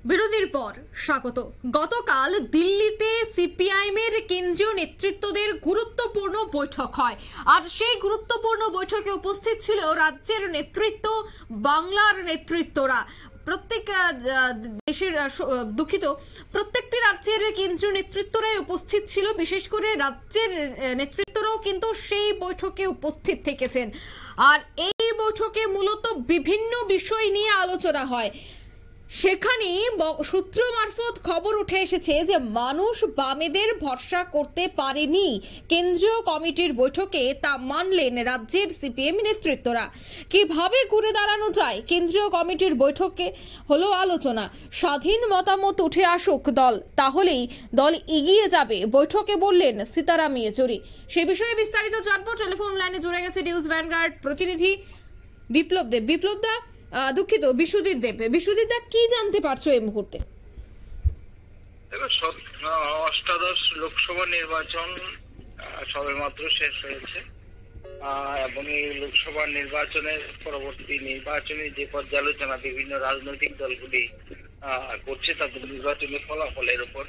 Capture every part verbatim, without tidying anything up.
বিরতির পর স্বাগত। গতকাল দিল্লিতে সিপিআইএম এর কেন্দ্রীয় নেতৃত্বদের গুরুত্বপূর্ণ বৈঠক হয়, আর সেই গুরুত্বপূর্ণ বৈঠকে উপস্থিত ছিল রাজ্যের নেতৃত্ব, বাংলার নেতৃত্বরা। প্রত্যেক দেশের দুঃখিত প্রত্যেকটি রাজ্যের কেন্দ্রীয় নেতৃত্বরাই উপস্থিত ছিল, বিশেষ করে রাজ্যের নেতৃত্বরাও কিন্তু সেই বৈঠকে উপস্থিত থেকেছেন। আর এই বৈঠকে মূলত বিভিন্ন বিষয় নিয়ে আলোচনা হয়। সেখানে সূত্র মারফত খবর উঠে এসেছে যে মানুষ বামেদের ভরসা করতে পারেনি। কেন্দ্রীয় কমিটির বৈঠকে তা মানলেন রাজ্যের সিপিএম নেতৃত্বরা। কিভাবে ঘুরে দাঁড়ানো যায় কেন্দ্রীয় কমিটির বৈঠকে হলো আলোচনা। স্বাধীন মতামত উঠে আসুক দল, তাহলেই দল এগিয়ে যাবে, বৈঠকে বললেন সীতারাম ইয়েচুরি। সে বিষয়ে বিস্তারিত জানবো। টেলিফোন লাইনে জুড়ে গেছে নিউজ ভ্যানগার্ড প্রতিনিধি বিপ্লব দেব। বিপ্লব দা, দুঃখিত বিশ্বজিৎ দেব। বিশ্বজিৎ দা, কি জানতে পারছো এই মুহূর্তে? অষ্টাদশ লোকসভা নির্বাচন সবেমাত্র শেষ হয়েছে এবং এই লোকসভা নির্বাচনের পরবর্তী নির্বাচনী যে পর্যালোচনা বিভিন্ন রাজনৈতিক দলগুলি করছে তাদের নির্বাচনী ফলাফলের উপর,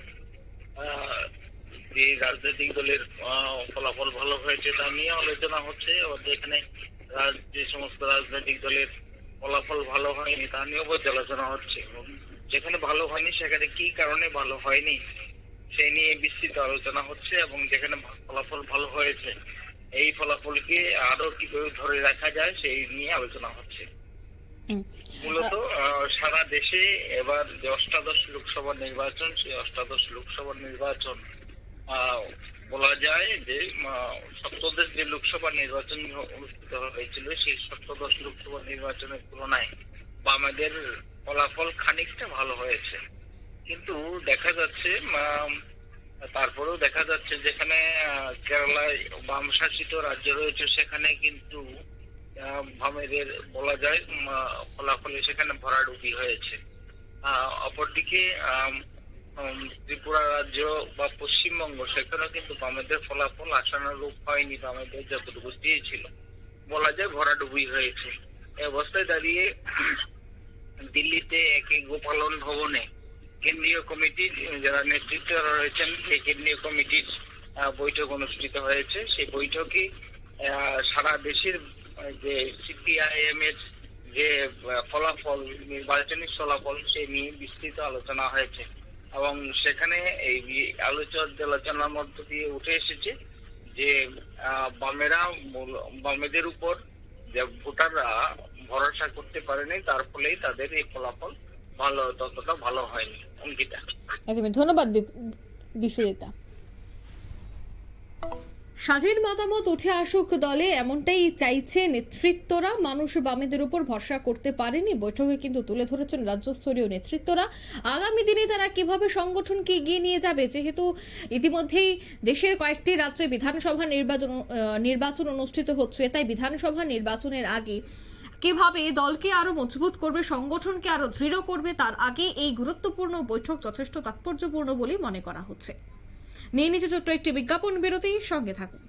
যে রাজনৈতিক দলের ফলাফল ভালো হয়েছে তা নিয়ে আলোচনা হচ্ছে। যেখানে যে সমস্ত রাজনৈতিক দলের ফলাফল ভালো হয়নি তা নিয়েও পর্যালোচনা হচ্ছে। যেখানে ভালো হয়নি সেখানে কি কারণে ভালো হয়নি সেই নিয়ে বিস্তৃত আলোচনা হচ্ছে, এবং যেখানে ফলাফল ভালো হয়েছে এই ফলাফলকে আরো কিভাবে ধরে রাখা যায় সেই নিয়ে আলোচনা হচ্ছে। মূলত সারা দেশে এবার যে অষ্টাদশ লোকসভা নির্বাচন, সেই অষ্টাদশ লোকসভা নির্বাচন বলা যায় যে সপ্তদশ যে লোকসভা নির্বাচন অনুষ্ঠিত হয়েছিল সেই সপ্তদশ লোকসভা নির্বাচনের তুলনায় বামেদের ফলাফল খানিকটা ভালো হয়েছে। কিন্তু দেখা যাচ্ছে তারপরেও দেখা যাচ্ছে যেখানে কেরালায় বাম শাসিত রাজ্য রয়েছে সেখানে কিন্তু বামেদের বলা যায় ফলাফলে সেখানে ভরাডুবি হয়েছে। অপরদিকে ত্রিপুরা রাজ্য বা পশ্চিমবঙ্গ সেখানেও কিন্তু বামেদের ফলাফল আশানুরূপ হয়নি, বামেদের যতটুকু চেয়েছিল বলা যায় ভরাডুবি হয়েছে। এই অবস্থায় দাঁড়িয়ে দিল্লিতে একে গোপালন ভবনে কেন্দ্রীয় কমিটির যারা নেতৃত্বরা রয়েছেন সেই কেন্দ্রীয় কমিটির বৈঠক অনুষ্ঠিত হয়েছে। সেই বৈঠকে সারা দেশের যে সিপিআইএম এর যে ফলাফল, নির্বাচনী ফলাফল সেই নিয়ে বিস্তৃত আলোচনা হয়েছে, এবং সেখানে এই আলোচনার মধ্য দিয়ে উঠে এসেছে যে বামেরা বামেদের উপর যে ভোটাররা ভরসা করতে পারেনি, তার ফলেই তাদের এই ফলাফল ভালো ততটা ভালো হয়নি। অঙ্কিতা, ধন্যবাদ বিশ্বজিৎ। স্বাধীন মতামত উঠে আসুক দলে, এমনটাই চাইছে নেতৃত্বরা। মানুষ বামেদের উপর ভরসা করতে পারেনি, বৈঠকে কিন্তু তুলে ধরেছেন রাজ্যস্তরীয় নেতৃত্বরা। আগামী দিনে তারা কিভাবে সংগঠনকে এগিয়ে নিয়ে যাবে, যেহেতু ইতিমধ্যেই দেশের কয়েকটি রাজ্যে বিধানসভা নির্বাচন নির্বাচন অনুষ্ঠিত হচ্ছে, তাই বিধানসভা নির্বাচনের আগে কিভাবে দলকে আরো মজবুত করবে, সংগঠনকে আরো দৃঢ় করবে, তার আগে এই গুরুত্বপূর্ণ বৈঠক যথেষ্ট তাৎপর্যপূর্ণ বলে মনে করা হচ্ছে। নিয়ে নিচে ছোট্ট একটি বিজ্ঞাপন বিরতি, সঙ্গে থাকুন।